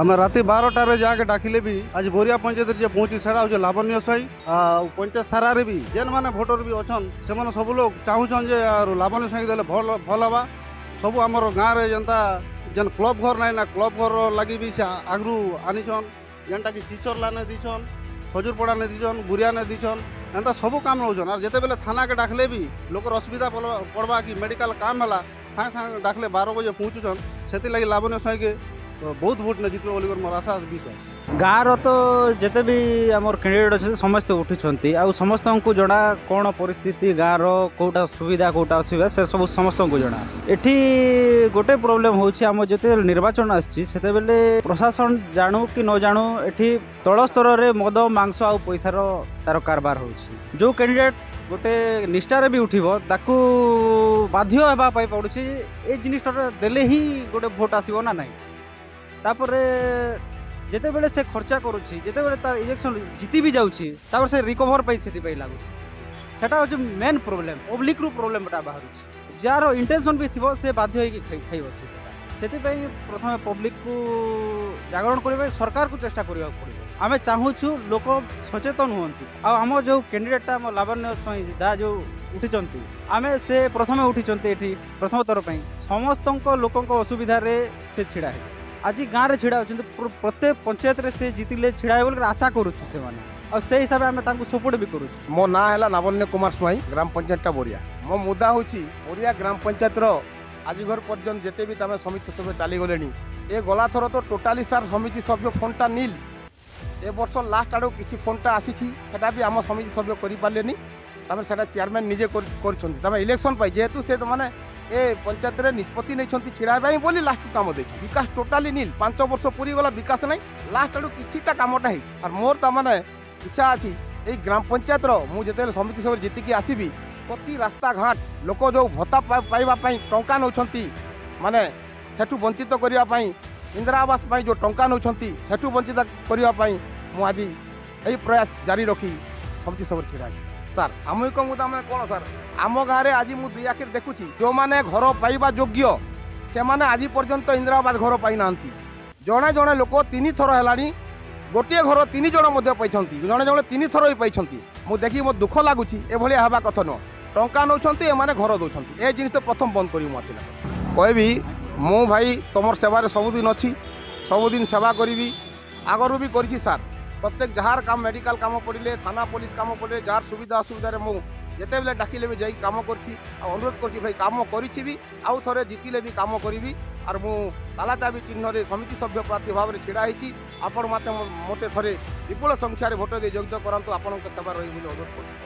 आम राति 12टार जाके डाकिले भी आज बोरिया पंचायत जे पहुंची सेटा हो लावण्य साई पंचायत सारा भी जेन माने भोटर भी अच्छन से सब लोग चाहून जे लावण्य साई देले भल हवा सब आमर गाँव में जनता जेन क्लब घर ना ना क्लब घर लगी भी से आगरू आनीछन जेनटा कि चिचर लाने दीछन खजूरपड़ा ने दीछन बुरिया ने दीछन एंता सब काम नौन और जिते बेले थाना के डाकले भी लोकर असुविधा पड़वा कि मेडिकल काम है सागे सागे डाकले 12 बजे पहुँचुन से लगी लावण्य साई के बहुत भोट ने जितबे बोलिकर मोर आशा विश्वास। गाँव तो जिते भी आमर कैंडिडेट अच्छे समस्ते उठी आ समस्त को जना कौन परिस्थिति गाँव रोटा सुविधा कौटा असुविधा से सब समस्त को जना। एठी गोटे प्रोब्लेम होछि आम जिते निर्वाचन आछि बेले प्रशासन जानू कि न जानू एठी तल स्तर में मद मांस आ पैसार तार कारबार होछि जो कैंडिडेट गोटे निष्ठार भी उठिबो ताकू बाध्य हेबा पाई पड़ुछि ए जिनिसटा देले ही गोटे भोट आसीबो ना नहीं तापर जिते बेले से खर्चा करुच्ची जिते बेले तार इलेक्शन जीति भी जाउछि तापर से रिकवर पाई सेति पाई लागुछि सेटा हो मेन प्रोब्लेम पब्लिक रु प्रोब्लेम टा बाहरुछि जार इंटेंशन भी थिबो से बाध्य होई खाई बसछि सेटा सेति पाई प्रथम पब्लिक को जागरण करबे सरकार को चेष्टा करबा पड़िबो आमे चाहूछु लोक सचेतन हुअंतु आ हम जो कैंडिडेट टा लावण्य स्वाई दा जो उठिचंती आमे से प्रथम उठिचंती एठी प्रथम तरफ समस्त लोकक असुविधा रे से छिड़ा है आज गाँव में छिड़ा होती प्रत्येक पंचायत रे से जीतिले छिड़ा बोल आशा करुच्छू से और से हिसाब से सपोर्ट भी करुँ। मो ना है लावण्य कुमार स्वाई ग्राम पंचायत बोरिया मो मुदा हूँ बोरिया ग्राम पंचायत आज घर पर्यंत जिते भी तमें समिति सभ्य चली गले ए गला थर तो टोटाली सार समिति सभ्य फोनटा नील ए वर्ष लास्ट आड़ कि फोनटा आसी भी आम समिति सभ्य करें तमें से चेयरमैन निजे कर इलेक्शन पाई जेहेतु से माने ए पंचायत रे निष्पत्ति नहीं छिड़ा बोली लास्ट काम देखी विकास टोटाली नील 5 वर्ष पूरी गला विकास नहीं लास्ट आड़ किटा कामटा है मोर तमाने इच्छा अच्छी ये ग्राम पंचायत मुझे समिति सब जीतिकी आसबि प्रति रास्ता घाट लोक जो भत्ता पाइबापी टंका नौ माने सेठू वंचित करने इंदिरा आवास जो टंका नौ सेठू वंचित करने मुझे यही प्रयास जारी रखी समिति सब छिड़ा सार सामूहिक मुद्दा मैंने कौन सार आम गाँव में आज मुझे 2 आखिर देखुची जो मैंने घर पाइबा योग्य से मैंने आज पर्यंत इंदिरा आवास घर पाई ना जड़े जड़े लोक 3 थर है गोटे घर 3 जन पाई जड़े जड़े 3 थर ही पाई मुझे देखी मो दुख लगुच एभली हवा कथा नुह टंका नौ एने घर दौरान ए जिन प्रथम बंद करी कहबी मु भाई तुम सेवार सबुदिन अच्छी सबुदिन सेवा करी आगरू भी करी सार प्रत्येक जार काम मेडिकल काम पड़े थाना पुलिस काम पड़े जार सुविधा असुविधा मुझे जिते बेले डाकिले भी जाई काम करछि अनुरोध करछि भाई काम करिछि भी आउ थरे जीतिले भी काम करी और मु तालाचाबी चिन्ह समिति सभ्य प्रार्थी भाव में छिड़ा होती आपण मते थरे विपुल संख्यार भोट दे योग्य करंतु आपण सेवा रही अनुरोध करछि।